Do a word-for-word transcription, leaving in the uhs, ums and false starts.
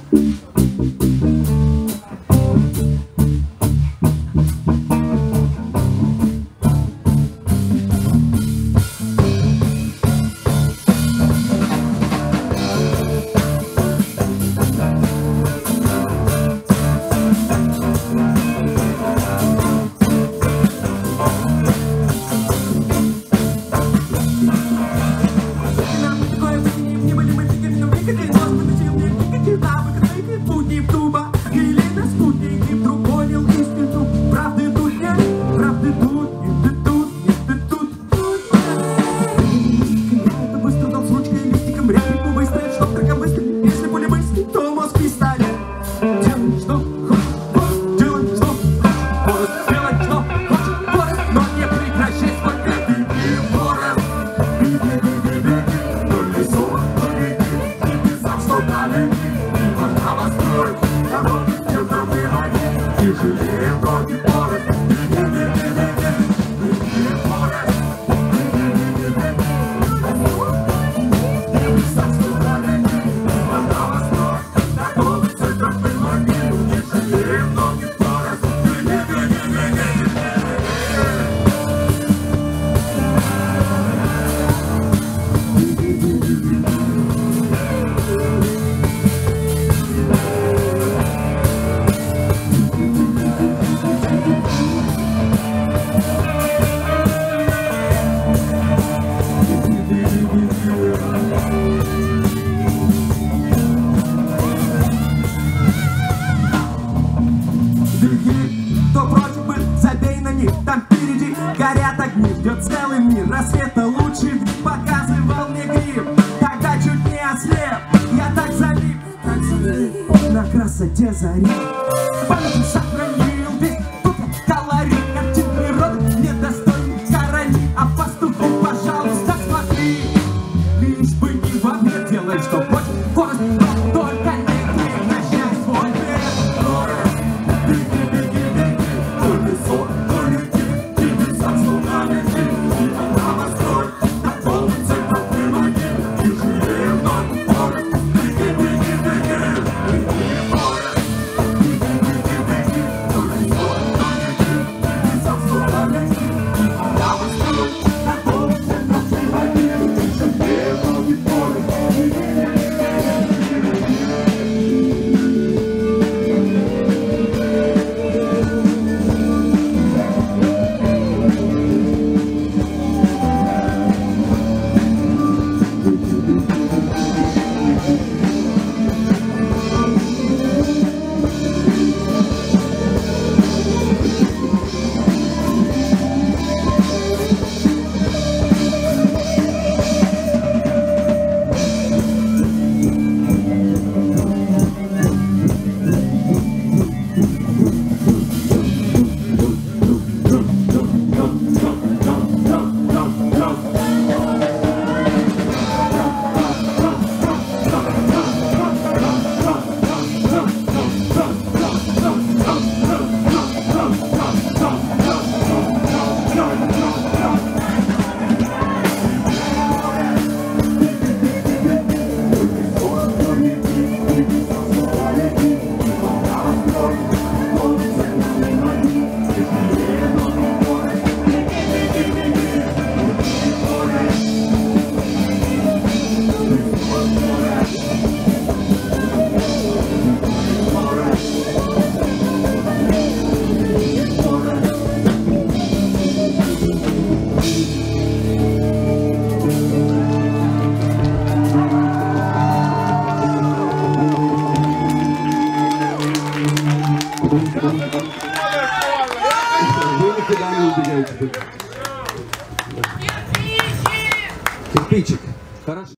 Там впереди горят огни, ждет целый мир. Рассвета лучший вид показывал мне гриб. Тогда чуть не ослеп, я так залип, так залип на красоте зари. Память сохранил весь тут колорит. Картин природы недостойный короли. А пастуху, пожалуйста, смотри, лишь бы не во мне делай, что хочешь. Скорость, но только не прекращай свой бег. Скорость, беги, беги, беги, только сон. Вы никуда не убегаете. Кирпичик. Хорошо.